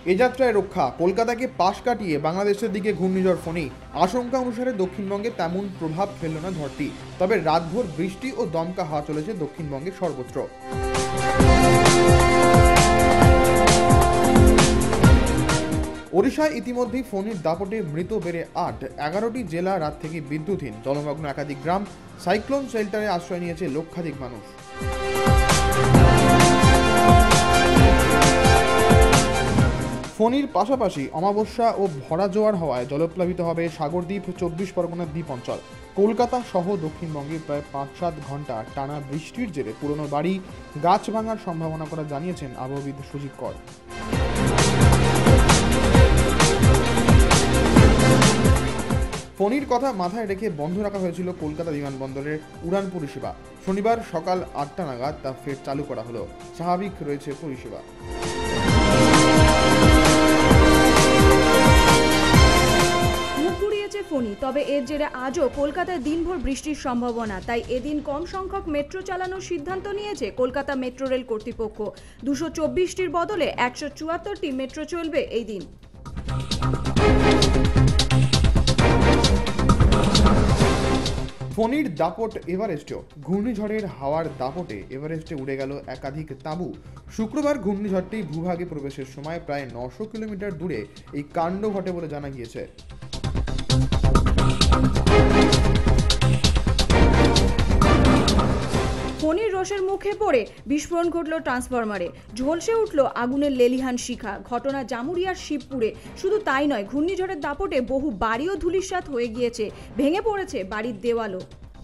এ যাত্রায় রক্ষা। কলকাতাকে পাশ কাটিয়ে বাংলাদেশের দিকে ঘূর্ণিঝড় ফণী। আশঙ্কা অনুসারে দক্ষিণবঙ্গে তেমন প্রভাব ফেলল না ঝড়টি, তবে রাতভর বৃষ্টি ও দমকা হাওয়া চলেছে দক্ষিণবঙ্গের সর্বত্র। ওড়িশায় ইতিমধ্যেই ফণীর দাপটে মৃত বেড়ে ৮। ১১টি জেলা রাত থেকে বিদ্যুৎহীন, জলমগ্ন একাধিক গ্রাম। সাইক্লোন শেল্টারে আশ্রয় নিয়েছে লক্ষাধিক মানুষ। ফণীর পাশাপাশি অমাবস্যা ও ভরা জোয়ার হওয়ায় জলপ্লাবিত হবে সাগরদ্বীপ, ২৪ পরগনার দ্বীপ অঞ্চল। কলকাতা সহ দক্ষিণবঙ্গে প্রায় ৫-৭ ঘন্টা টানা বৃষ্টির জেরে পুরনো বাড়ি, গাছ ভাঙার সম্ভাবনা করা জানিয়েছেন আবহাওয়াবিদ সুজিত কর। ফণীর কথা মাথায় রেখে বন্ধ রাখা হয়েছিল কলকাতা বিমানবন্দরের উড়ান পরিষেবা। শনিবার সকাল ৮টা নাগাদ তা ফের চালু করা হলো। স্বাভাবিক রয়েছে পরিষেবা। ফণী, তবে এর জেরে আজও কলকাতায় দিনভর বৃষ্টির সম্ভাবনা। তাই এদিন কম সংখ্যক মেট্রো চালানোর সিদ্ধান্ত নিয়েছে কলকাতা মেট্রো রেল কর্তৃপক্ষ। ২২৪টির বদলে ১৭৪টি মেট্রো চলবে এই দিন। ফণীর দাপট এভারেস্টেও। ঘূর্ণিঝড়ের হাওয়ার দাপটে এভারেস্টে উড়ে গেল একাধিক তাঁবু। শুক্রবার ঘূর্ণিঝড়টি ভূভাগে প্রবেশের সময় প্রায় ৯০০ কিলোমিটার দূরে এই কাণ্ড ঘটে বলে জানা গিয়েছে। ফণীর রোষের মুখে পড়ে বিস্ফোরণ ঘটল ট্রান্সফরমারে, ঝলসে উঠল আগুনের লেলিহান শিখা। ঘটনা জামুরিয়ার শিবপুরে। শুধু তাই নয়, ঘূর্ণিঝড়ের দাপটে বহু বাড়িও ধূলিসাৎ হয়ে গিয়েছে, ভেঙে পড়েছে বাড়ির দেওয়ালও।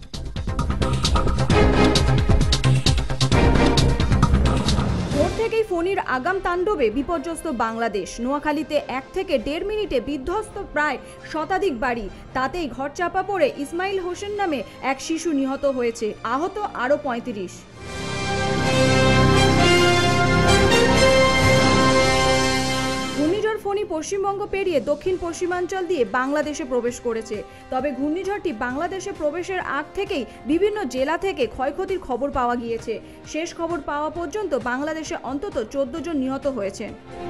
ভোর থেকেই ফণীর আগাম তাণ্ডবে বিপর্যস্ত বাংলাদেশ। নোয়াখালীতে ১ থেকে ১.৫ মিনিটে বিধ্বস্ত প্রায় শতাধিক বাড়ি। তাতেই ঘর চাপা পড়ে ইসমাইল হোসেন নামে এক শিশু নিহত হয়েছে, আহত আরও ৩৫। ঘূর্ণিঝড় ফণী পশ্চিমবঙ্গ পেরিয়ে দক্ষিণ পশ্চিমাঞ্চল দিয়ে বাংলাদেশে প্রবেশ করেছে। তবে ঘূর্ণিঝড়টি বাংলাদেশে প্রবেশের আগ থেকেই বিভিন্ন জেলা থেকে ক্ষয়ক্ষতির খবর পাওয়া গিয়েছে। শেষ খবর পাওয়া পর্যন্ত বাংলাদেশে অন্তত ১৪ জন নিহত হয়েছেন।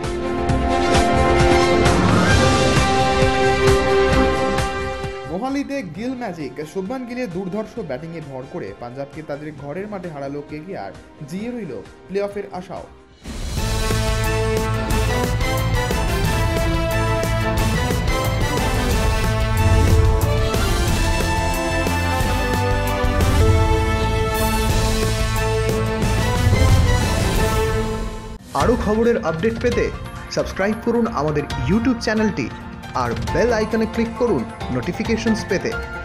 মোহালিতে গিল ম্যাজিক। শুভমান গিলের দুর্ধর্ষ ব্যাটিংয়ে ভর করে পাঞ্জাবকে তাদের ঘরের মাঠে হারালো কেকেআর। জিয়ে রইল প্লে অফের আশাও। আরও খবরের আপডেট পেতে সাবস্ক্রাইব করুন আমাদের ইউটিউব চ্যানেলটি আর বেল আইকনে ক্লিক করুন নোটিফিকেশনস পেতে।